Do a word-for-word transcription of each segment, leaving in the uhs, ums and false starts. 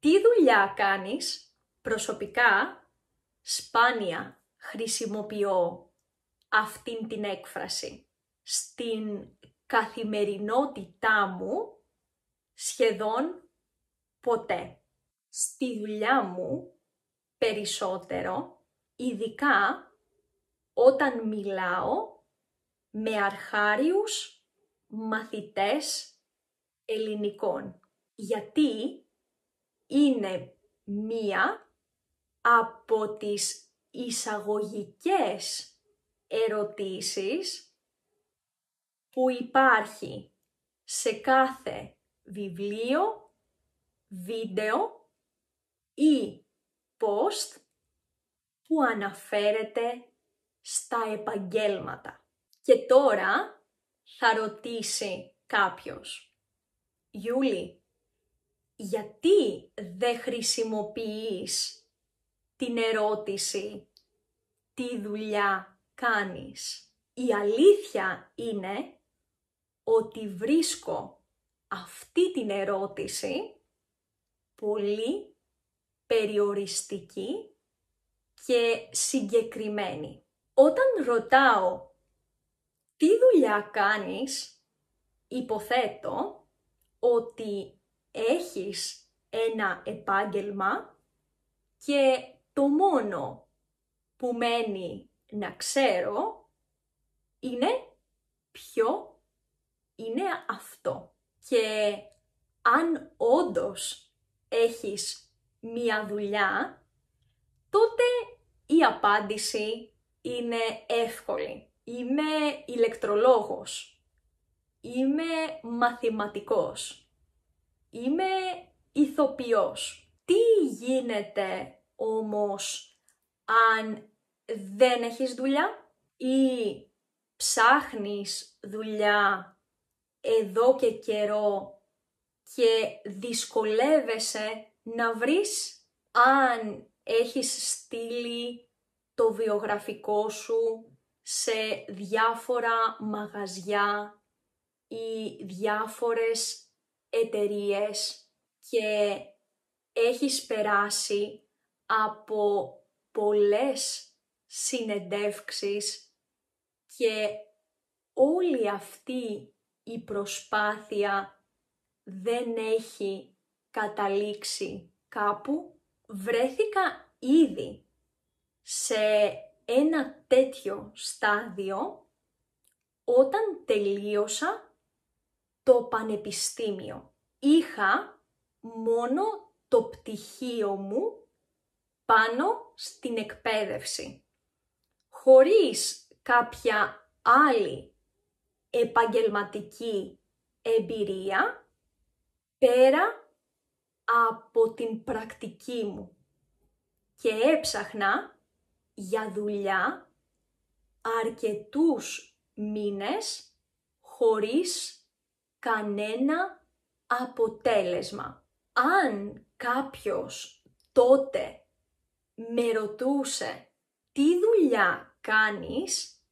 Τι δουλειά κάνεις? Προσωπικά, σπάνια χρησιμοποιώ αυτήν την έκφραση. Στην καθημερινότητά μου, σχεδόν ποτέ. Στη δουλειά μου, περισσότερο, ειδικά όταν μιλάω με αρχάριους μαθητές ελληνικών. Γιατί είναι μία από τις εισαγωγικές ερωτήσεις που υπάρχει σε κάθε βιβλίο, βίντεο ή post που αναφέρεται στα επαγγέλματα. Και τώρα θα ρωτήσει κάποιος, Γιούλη, γιατί δεν χρησιμοποιείς την ερώτηση «Τι δουλειά κάνεις?» Η αλήθεια είναι ότι βρίσκω αυτή την ερώτηση πολύ περιοριστική και συγκεκριμένη. Όταν ρωτάω «Τι δουλειά κάνεις?» υποθέτω ότι έχεις ένα επάγγελμα και το μόνο που μένει να ξέρω είναι ποιο είναι αυτό. Και αν όντως έχεις μία δουλειά, τότε η απάντηση είναι εύκολη. Είμαι ηλεκτρολόγος. Είμαι μαθηματικός. Είμαι ηθοποιός. Τι γίνεται όμως αν δεν έχεις δουλειά ή ψάχνεις δουλειά εδώ και καιρό και δυσκολεύεσαι να βρεις? Αν έχεις στείλει το βιογραφικό σου σε διάφορα μαγαζιά ή διάφορες εταιρείες και έχεις περάσει από πολλές συνεντεύξεις και όλη αυτή η προσπάθεια δεν έχει καταλήξει κάπου, βρέθηκα ήδη σε ένα τέτοιο στάδιο όταν τελείωσα το πανεπιστήμιο. Είχα μόνο το πτυχίο μου πάνω στην εκπαίδευση, χωρίς κάποια άλλη επαγγελματική εμπειρία πέρα από την πρακτική μου και έψαχνα για δουλειά αρκετούς μήνες χωρίς κανένα αποτέλεσμα. Αν κάποιος τότε με ρωτούσε τι δουλειά κάνεις,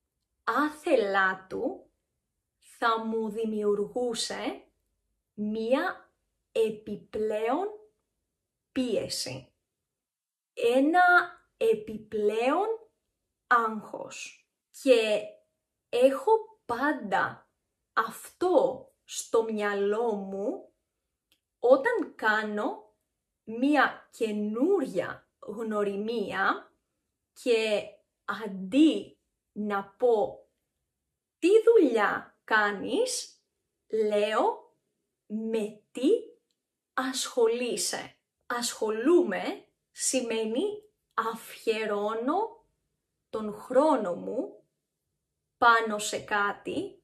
άθελά του θα μου δημιουργούσε μία επιπλέον πίεση. Ένα επιπλέον άγχος. Και έχω πάντα αυτό στο μυαλό μου όταν κάνω μία καινούρια γνωριμία και αντί να πω «Τι δουλειά κάνεις?» λέω «Με τι ασχολείσαι?» Ασχολούμαι σημαίνει αφιερώνω τον χρόνο μου πάνω σε κάτι,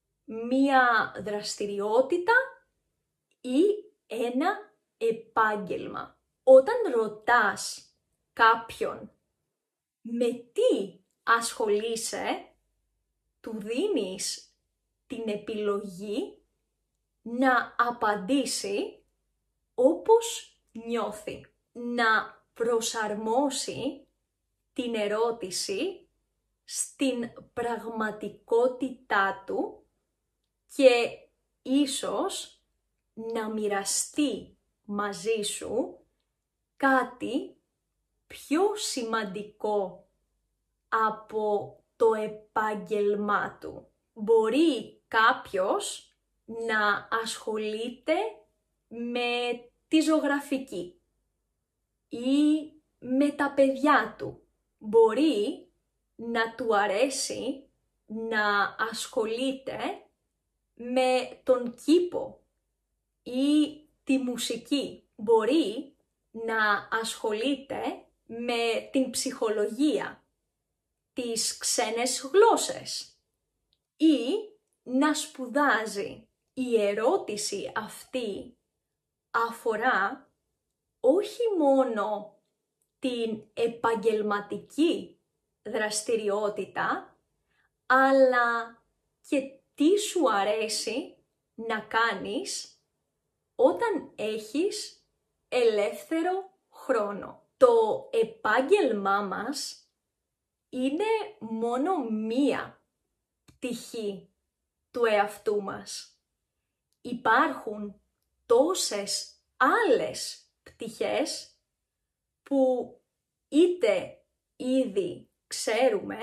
μία δραστηριότητα ή ένα επάγγελμα. Όταν ρωτάς κάποιον με τι ασχολείσαι, του δίνεις την επιλογή να απαντήσει όπως νιώθει. Να προσαρμόσει την ερώτηση στην πραγματικότητά του και ίσως να μοιραστεί μαζί σου κάτι πιο σημαντικό από το επάγγελμά του. Μπορεί κάποιος να ασχολείται με τη ζωγραφική ή με τα παιδιά του. Μπορεί να του αρέσει να ασχολείται με τον κήπο ή τη μουσική. Μπορεί να ασχολείται με την ψυχολογία, τις ξένες γλώσσες ή να σπουδάζει. Η ερώτηση αυτή αφορά όχι μόνο την επαγγελματική δραστηριότητα, αλλά και τι σου αρέσει να κάνεις όταν έχεις ελεύθερο χρόνο. Το επάγγελμά μας είναι μόνο μία πτυχή του εαυτού μας. Υπάρχουν τόσες άλλες πτυχές που είτε ήδη ξέρουμε,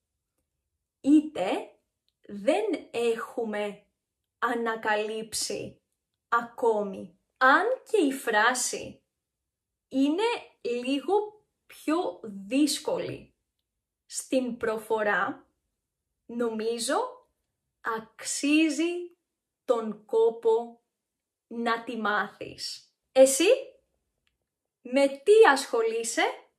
είτε δεν έχουμε ανακαλύψει ακόμη. Αν και η φράση είναι λίγο πιο δύσκολη στην προφορά, νομίζω αξίζει τον κόπο να τη μάθεις. Εσύ με τι ασχολείσαι?